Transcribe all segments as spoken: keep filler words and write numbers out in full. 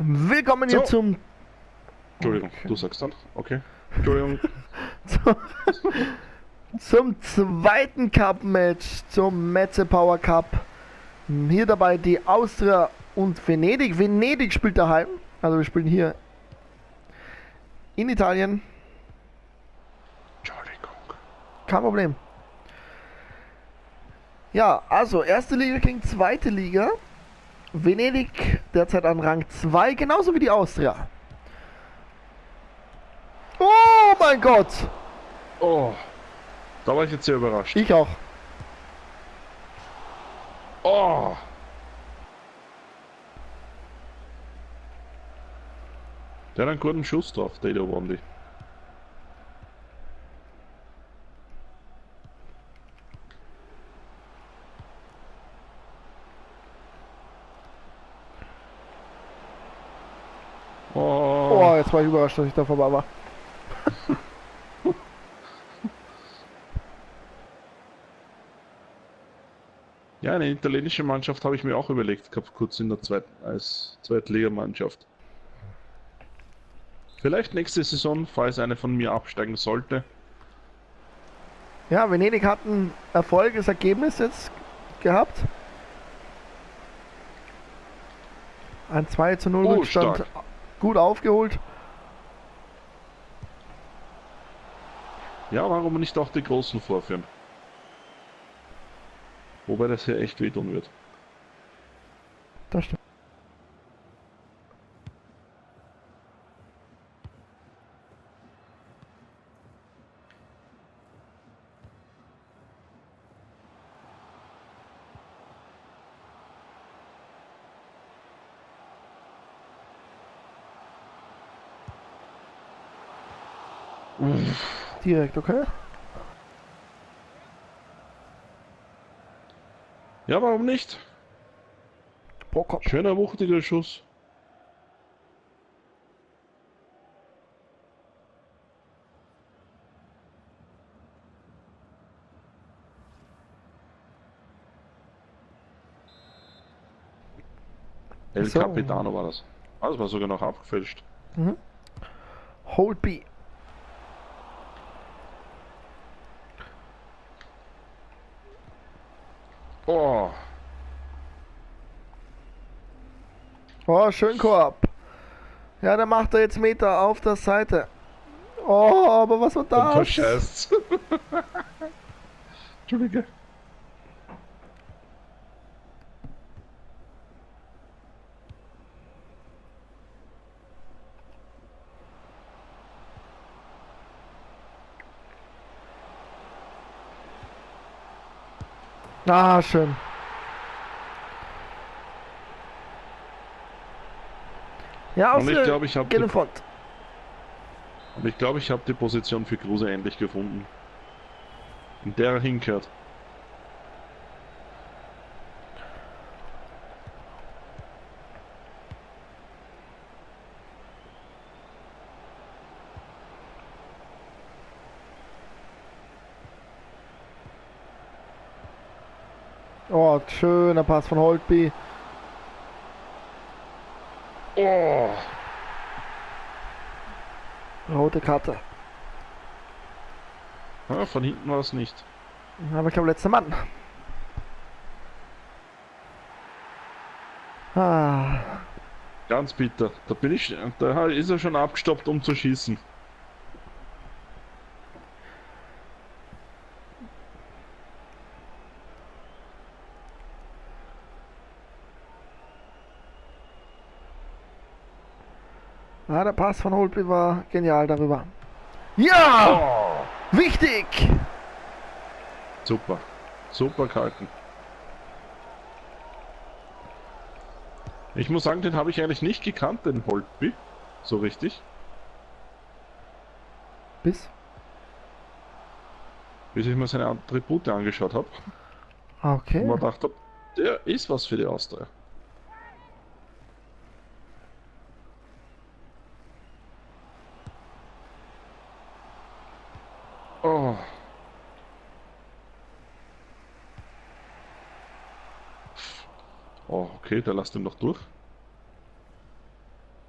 Willkommen hier So. zum... Entschuldigung, Okay. du sagst dann. Okay. Entschuldigung. zum zweiten Cup-Match, zum Metze Power Cup. Hier dabei die Austria und Venedig. Venedig spielt daheim. Also wir spielen hier in Italien. Entschuldigung. Kein Problem. Ja, also erste Liga gegen zweite Liga. Venedig derzeit an Rang zwei, genauso wie die Austria. Oh mein Gott! Oh. Da war ich jetzt sehr überrascht. Ich auch. Oh. Der hat einen guten Schuss drauf, der da Wandi. Oh. Oh, jetzt war ich überrascht, dass ich da vorbei war. Ja, eine italienische Mannschaft habe ich mir auch überlegt gehabt, kurz in der zweiten, als Zweitligamannschaft. Vielleicht nächste Saison, falls eine von mir absteigen sollte. Ja, Venedig hat ein erfolgreiches Ergebnis jetzt gehabt. Ein zwei zu null Oh, Rückstand stark. gut aufgeholt. Ja, warum nicht auch die Großen vorführen? Wobei das hier echt wehtun wird. Das stimmt. Direkt, okay? Ja, warum nicht? Prokop. Schöner, wuchtiger Schuss. El So. Capitano war das. Ah, das war sogar noch abgefälscht. Mhm. Holtby. Oh, Oh, schön Korb. Ja, der macht da jetzt Meter auf der Seite. Oh, aber was war und das? verscheißt's. Entschuldige. Ah, schön. Ja, aus Und ich glaube, ich habe geht die, in Front. und ich glaube, ich habe die Position für Kruse endlich gefunden. In der er hinkehrt. Oh, schöner Pass von Holtby. Oh, Rote Karte. ja, von hinten war es nicht. Aber ich glaube, letzter Mann. Ah. Ganz bitter. Da bin ich, da ist er schon abgestoppt, um zu schießen. Ja, der Pass von Holtby war genial darüber. Ja! Oh, Wichtig! super. Super gehalten. Ich muss sagen, den habe ich eigentlich nicht gekannt, den Holtby. So richtig. Bis. Bis ich mir seine Attribute angeschaut habe. Okay. Und man dachte, der ist was für die Austria. Oh. Oh, okay, der lasst ihn noch durch.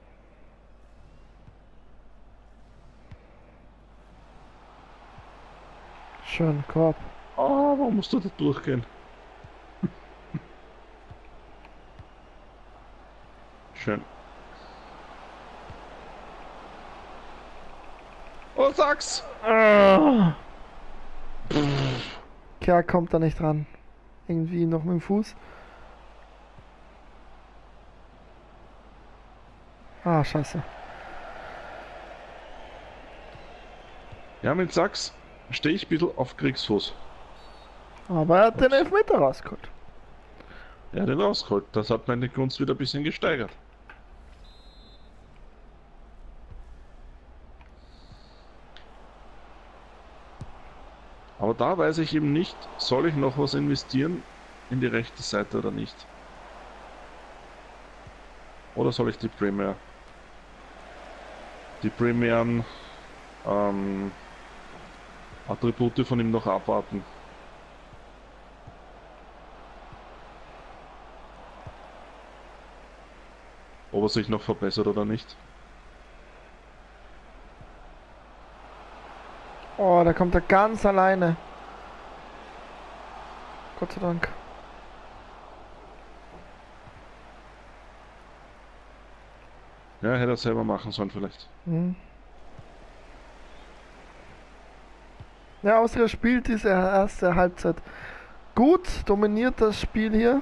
Schön, Korb. Ah, warum musst du da durchgehen? Schön. Oh, sag's! Ah. Kerk kommt da nicht ran. Irgendwie noch mit dem Fuß. Ah, scheiße. Ja, mit Sachs stehe ich ein bisschen auf Kriegsfuß. Aber er hat den Elfmeter rausgeholt. Er hat den rausgeholt. Das hat meine Gunst wieder ein bisschen gesteigert. Aber da weiß ich eben nicht, soll ich noch was investieren in die rechte Seite oder nicht? Oder soll ich die Premier, die primären ähm, Attribute von ihm noch abwarten? Ob er sich noch verbessert oder nicht? Oh, da kommt er ganz alleine. Gott sei Dank. Ja, hätte er selber machen sollen vielleicht. Hm. Ja, Austria spielt diese erste Halbzeit gut, dominiert das Spiel hier.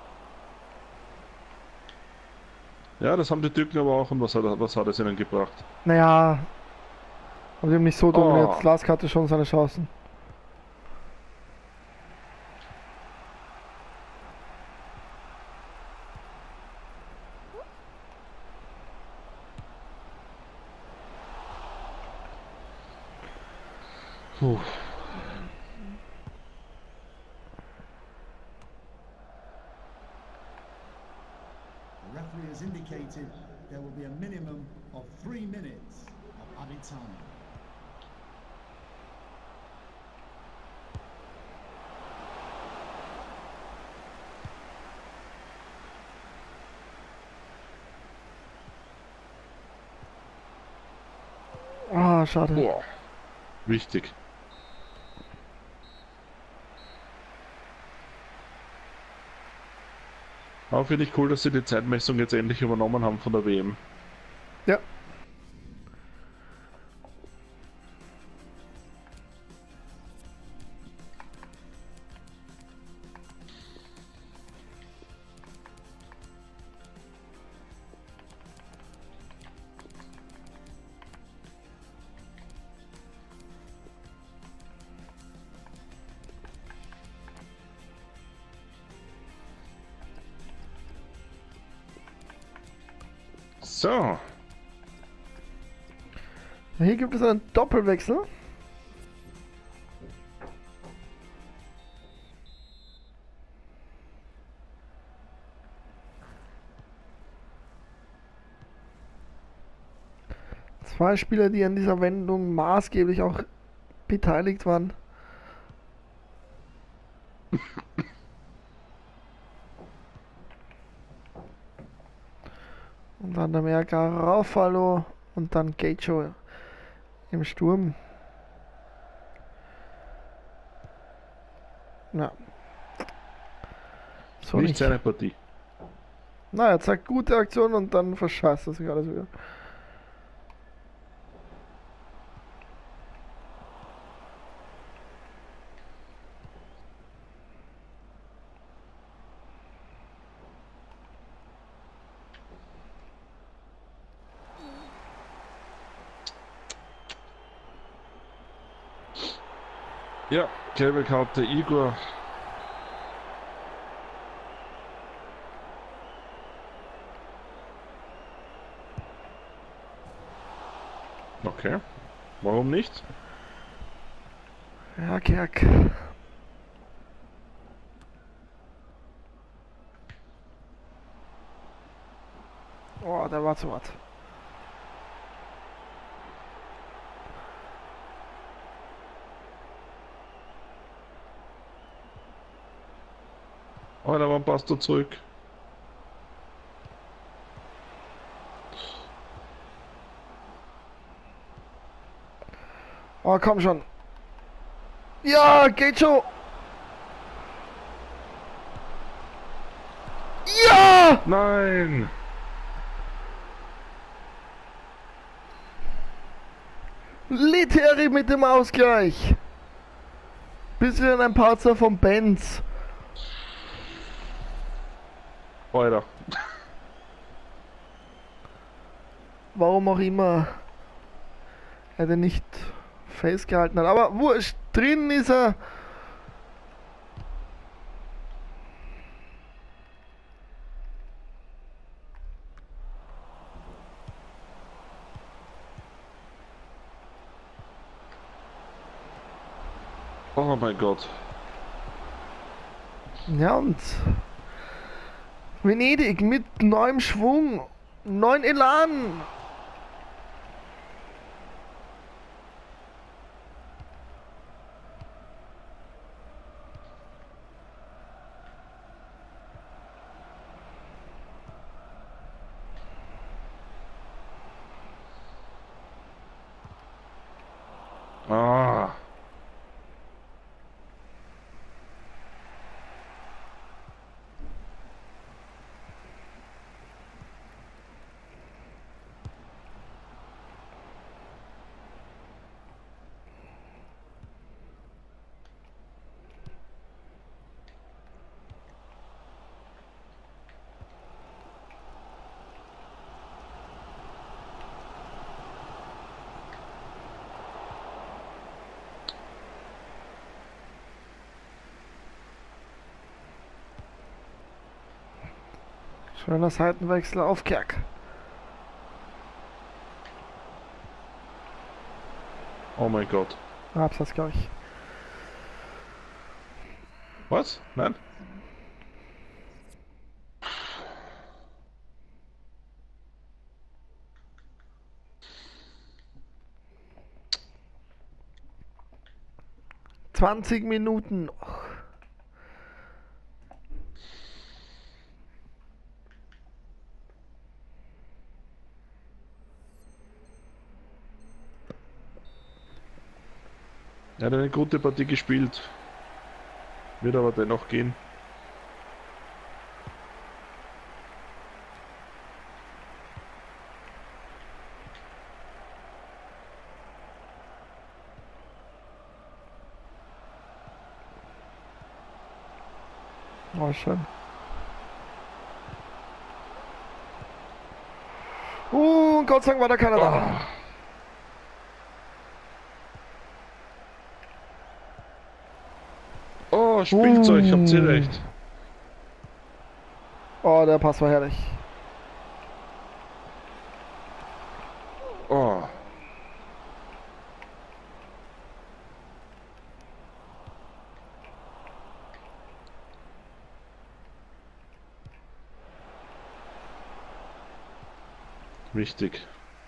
Ja, das haben die Türken aber auch. Und was hat, was hat es ihnen gebracht? Naja, aber die haben nicht so dominiert. Oh. Lask hatte schon seine Chancen. Puh. The referee has indicated there will be a minimum of three minutes of added time. Ah, schade. Boah. Wichtig. Aber finde ich cool, dass sie die Zeitmessung jetzt endlich übernommen haben von der W M. Ja. So. Hier gibt es einen Doppelwechsel. Zwei Spieler, die an dieser Wendung maßgeblich auch beteiligt waren. Und dann der mehr Garofalo und dann Gacho im Sturm. Ja. So nicht nicht. seine Partie. Na, er zeigt gute Aktionen und dann verscheißt er sich alles wieder. Ja, gelbe Karte Igor. Okay. Warum nicht? Ja, Kerk. Oh, der war zu hart. Oh, da war ein Pastor zurück. Oh, komm schon. Ja, geht schon. Ja! Nein! Leteri mit dem Ausgleich. Bisschen ein Patzer von Benz. Alter. Warum auch immer er den nicht festgehalten hat. Aber wurscht, drin ist er. Oh mein Gott. Ja, und Venedig mit neuem Schwung, neuen Elan. Ah. Schöner Seitenwechsel auf Kerk. Oh mein Gott. Absatz, glaube ich. Was? Nein? zwanzig Minuten noch. Er hat eine gute Partie gespielt. Wird aber dennoch gehen. Oh, schön. Uh, Gott sei Dank war da keiner da. Oh, Spielzeug, Uh. habt ihr recht. Oh, der Pass war herrlich. Oh. Wichtig.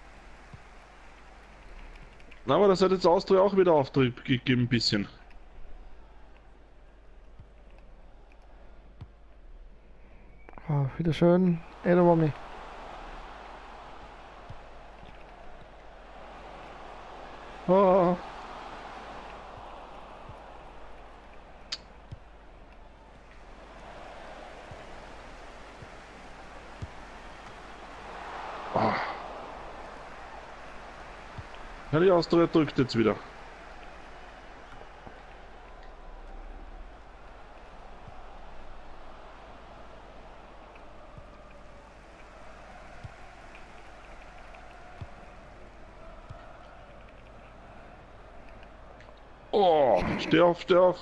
Aber das hat jetzt Austria auch wieder Auftrieb gegeben, ein bisschen. Oh, wieder schön. Edo Romney. Oh. Oh. Ja, die Austria drückt jetzt wieder. Oh, steh auf, steh auf.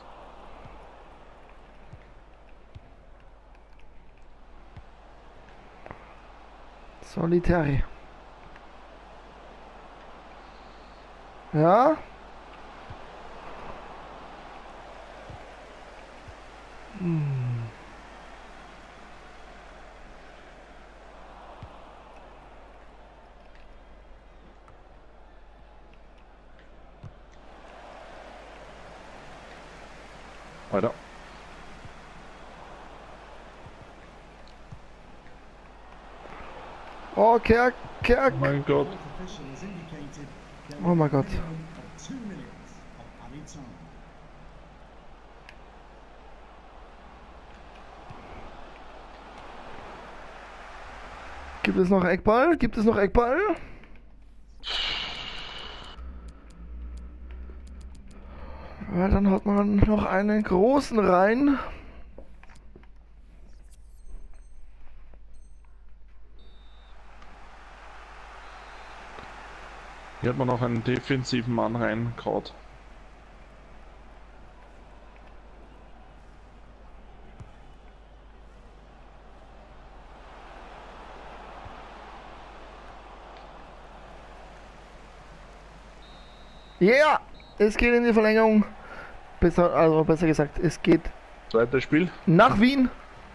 Solitari. Ja. Hm. Weiter. Oh, Kerk, Kerk. Oh mein Gott. Fourth official has indicated there Oh will my be a God. minimum of two minutes of added time. Gibt es noch Eckball? Gibt es noch Eckball? Ja, dann hat man noch einen großen rein. Hier hat man noch einen defensiven Mann reingehauen. Ja, yeah, es geht in die Verlängerung. Besser, also besser gesagt, es geht Zweites Spiel. nach Wien.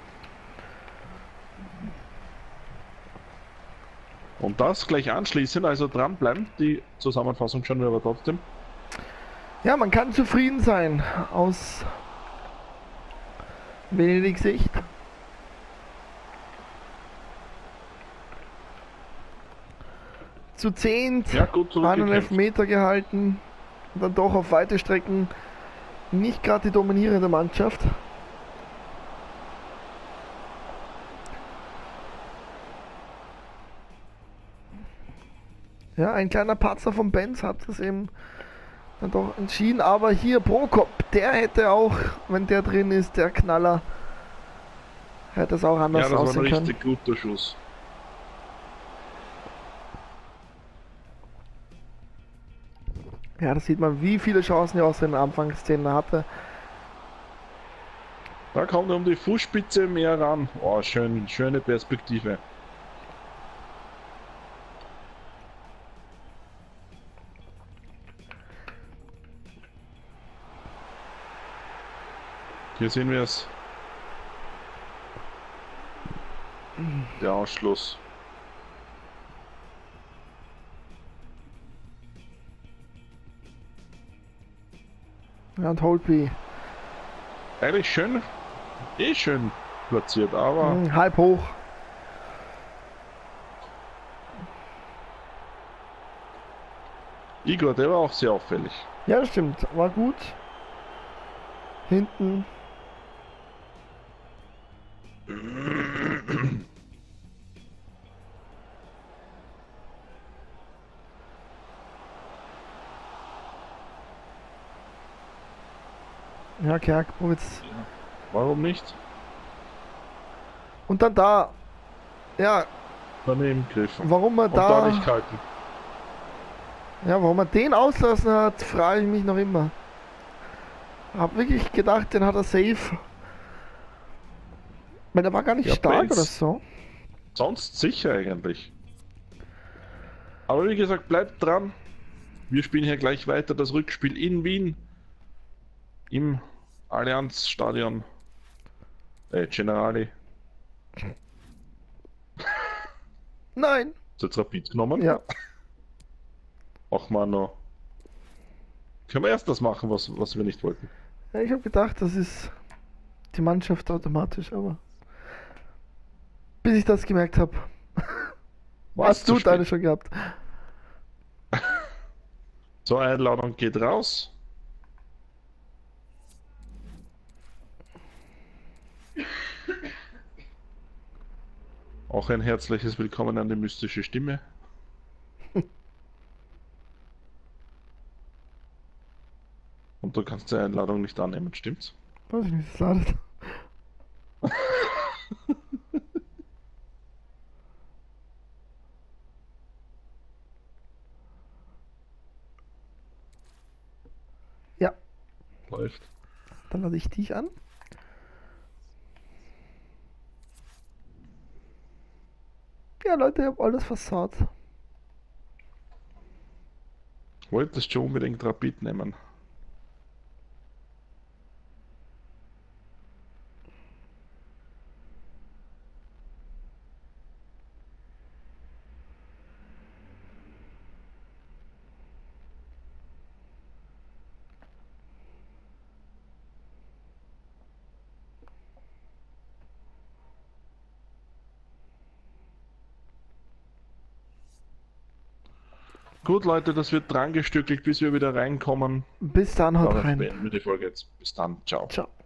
Und das gleich anschließend, also dranbleiben. Die Zusammenfassung schauen wir aber trotzdem. Ja, man kann zufrieden sein aus Venedig Sicht. Zu zehn, Ja, gut einen zurückgekämpft. Elfmeter gehalten. Und dann doch auf weite Strecken nicht gerade die dominierende Mannschaft. Ja, ein kleiner Patzer von Benz hat es eben dann doch entschieden. Aber hier Prokop, der hätte auch, wenn der drin ist, der Knaller, hätte es auch Ja, anders das war ein aussehen können. richtig guter Schuss. Ja, da sieht man, wie viele Chancen er aus den Anfangsszenen hatte. Da kommt er um die Fußspitze mehr ran. Oh, schön, schöne Perspektive. Hier sehen wir es. Der Ausschluss. Ja, und Holtby Eigentlich schön, eh schön platziert, aber hm, halb hoch. Igor, der war auch sehr auffällig. Ja, das stimmt, war gut. Hinten. Ja, Kerkowitz. Warum nicht? Und dann da. Ja, Daneben griffen. warum er Und da da. nicht halten. Ja, warum er den auslassen hat, frage ich mich noch immer. Hab wirklich gedacht, den hat er safe. Weil der war gar nicht Ja, stark Benz. oder so. Sonst sicher eigentlich. Aber wie gesagt, bleibt dran. Wir spielen hier gleich weiter das Rückspiel in Wien. Im Allianz Stadion. Äh, Generali. Nein. Ist jetzt Rapid genommen? Ja. Ach man, noch. Können wir erst das machen, was, was wir nicht wollten. Ja, ich habe gedacht, das ist die Mannschaft automatisch, aber bis ich das gemerkt habe, hast du deine schon gehabt. So, Einladung geht raus. Auch ein herzliches Willkommen an die mystische Stimme. Und du kannst die Einladung nicht annehmen, stimmt's? Weiß ich nicht, das ladet. Ja, Läuft. dann lade ich dich an. Ja, Leute, ich habe alles versaut. Wolltest schon unbedingt Rapid nehmen. Gut, Leute, das wird dran gestückelt, bis wir wieder reinkommen. Bis dann, haut Damit rein. beenden wir die Folge jetzt. Bis dann. Ciao. Ciao.